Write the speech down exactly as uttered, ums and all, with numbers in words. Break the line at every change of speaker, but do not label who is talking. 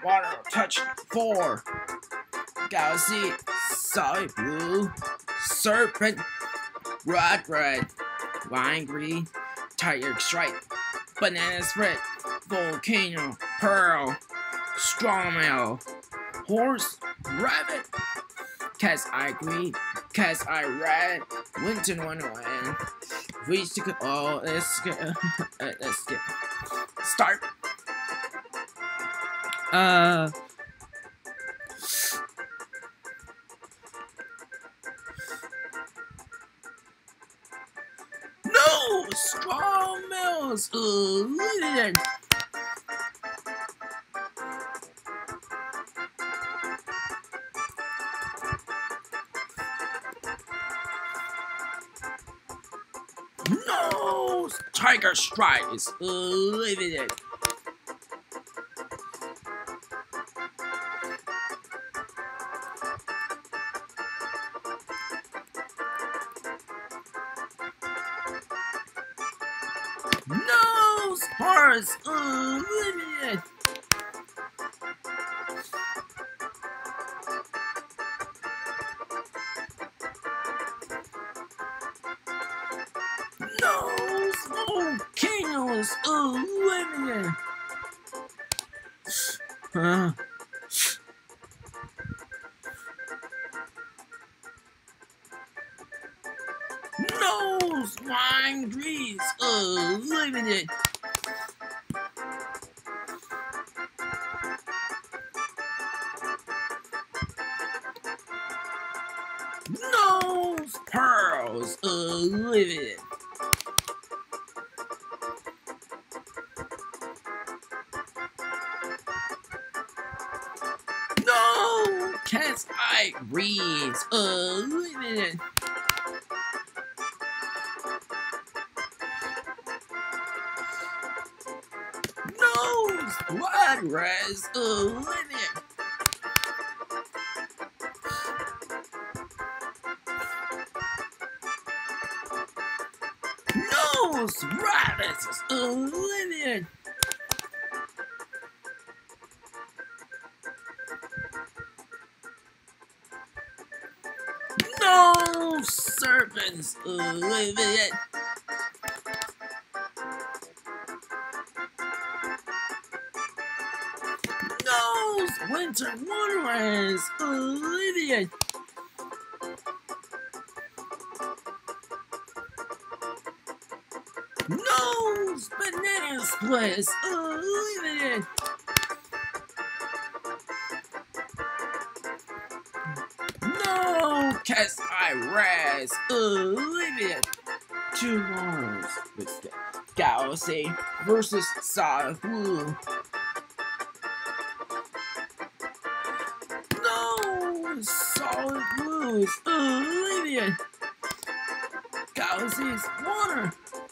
water touch four. Galaxy solid blue. Serpent rod red. Wine green. Tiger stripe. Banana split. Volcano pearl. Strong mail. Horse rabbit. Cat's eye green. Cat's eye red. Winter wonderland. Reach to oh let's get let's get start. Uh No strong mills. Uh, No! Tiger Strike is limited. No! Horse unlimited. No! Volcanoes unlimited. Uh. No! Wine trees unlimited. No! Pearls unlimited. No! Cat's eye reads unlimited. No! Blood res unlimited. No! Rabbits is unlimited. No! Serpents unlimited. No! Winter wonderland is unlimited. No! Banana split is unlimited. No! Cat's eye res unlimited. Two Mars with Galaxy versus Solid Blue. No! Solid Blue is unlimited. Galaxy's water.